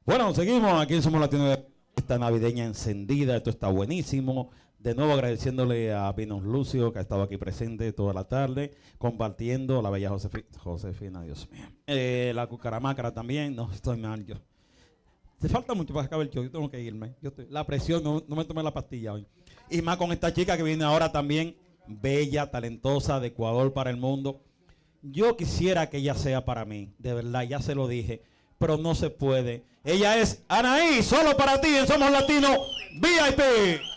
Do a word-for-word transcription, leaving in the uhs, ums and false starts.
Bueno, seguimos aquí en Somos Latinos, esta navideña encendida, esto está buenísimo. De nuevo agradeciéndole a Pinos Lucio, que ha estado aquí presente toda la tarde, compartiendo, la bella Josefi Josefina, Dios mío. Eh, la cucaramácara también, no, estoy mal yo. Te falta mucho para acabar el show, yo tengo que irme. Yo estoy, la presión, no, no me tomé la pastilla hoy. Y más con esta chica que viene ahora también, bella, talentosa, de Ecuador para el mundo. Yo quisiera que ella sea para mí, de verdad, ya se lo dije, pero no se puede. Ella es Anaí, solo para ti en Somos Latinos V I P.